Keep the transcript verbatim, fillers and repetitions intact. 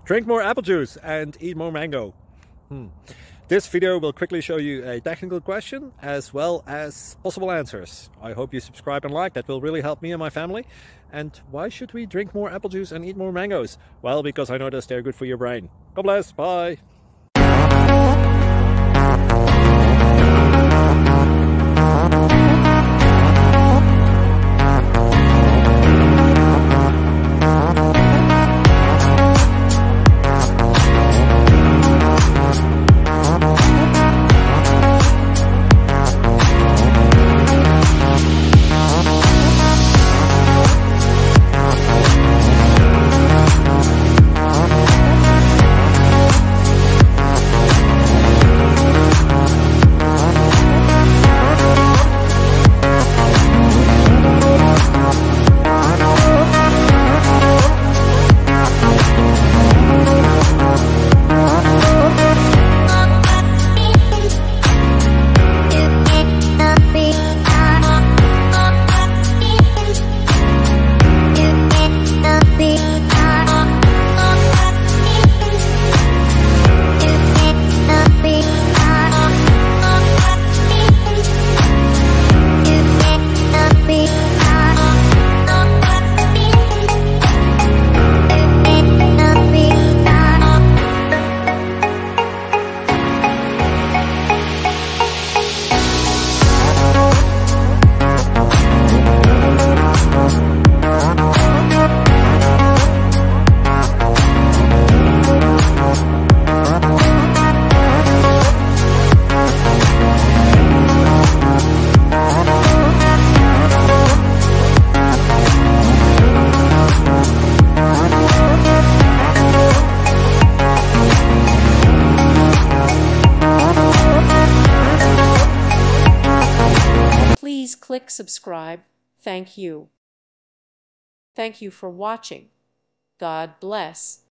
Drink more apple juice and eat more mango. Hmm. This video will quickly show you a technical question as well as possible answers. I hope you subscribe and like, that will really help me and my family. And why should we drink more apple juice and eat more mangoes? Well, because I noticed they're good for your brain. God bless, bye! Please click subscribe. Thank you. Thank you for watching. God bless.